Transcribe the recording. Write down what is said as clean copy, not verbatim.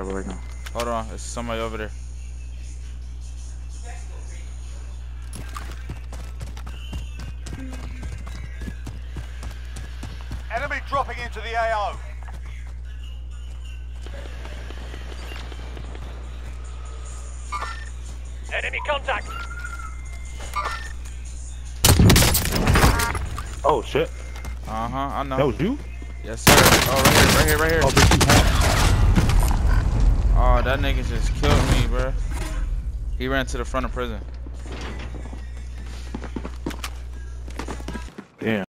whatever right now. Hold on, there's somebody over there. Enemy dropping into the AO. Enemy contact. Oh shit. I know. That was you? Yes, sir. Oh, right here, right here, Oh, right here. bitch, you Oh, that nigga just killed me, bro. He ran to the front of prison. Damn.